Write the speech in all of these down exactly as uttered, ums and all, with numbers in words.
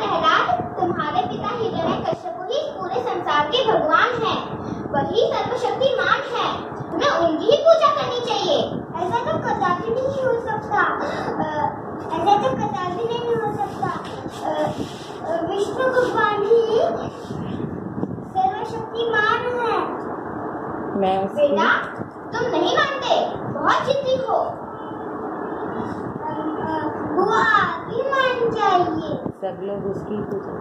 प्रहलाद, तुम्हारे पिता हिरण्यकश्यप ही पूरे संसार के भगवान हैं। वही सर्वशक्तिमान है। तुम्हें उनकी ही पूजा करनी चाहिए। ऐसा तो कदापि नहीं हो सकता। ऐसा तो कदापि नहीं हो सकता। विष्णु भगवान ही सर्वशक्तिमान है। मैं बेटा, तुम नहीं मानते, बहुत जिद्दी हो। वो आगे मान जाइए। सब लोग उसकी पूजा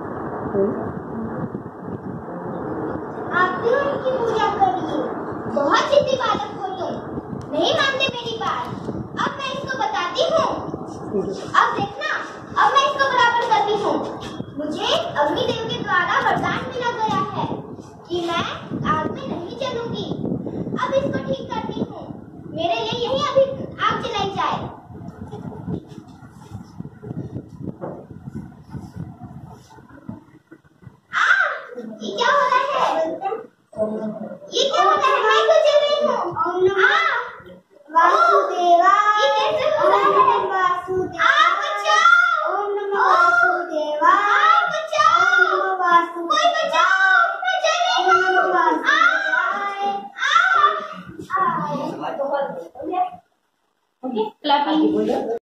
आप भी उनकी पूजा करिए। बहुत जिद्दी बालक हो तुम, नहीं मानते मेरी बात। अब मैं इसको बताती हूँ। अब देखना, अब मैं इसको बराबर करती हूँ। मुझे अग्निदेव के द्वारा वरदान मिला गया है कि मैं आग में नहीं जलूंगी। अब इसको ठीक करती हूँ। मेरे लिए यही अभी आग जलाई जाए। ये क्या हो रहा है? ये क्या हो रहा है? मैं क्यों जल रही हूँ? वासुदेवा, ये कैसे हो रहा है? वासुदेवा, आ, बचाओ! ओम नमः वासुदेवा, आ, बचाओ! ओम नमः वासुदेवा, कोई बचाओ! मैं जल रही ओम नमः हूँ। वासुदेवा। आ, आ, आ। ओके, क्लैप बोलो।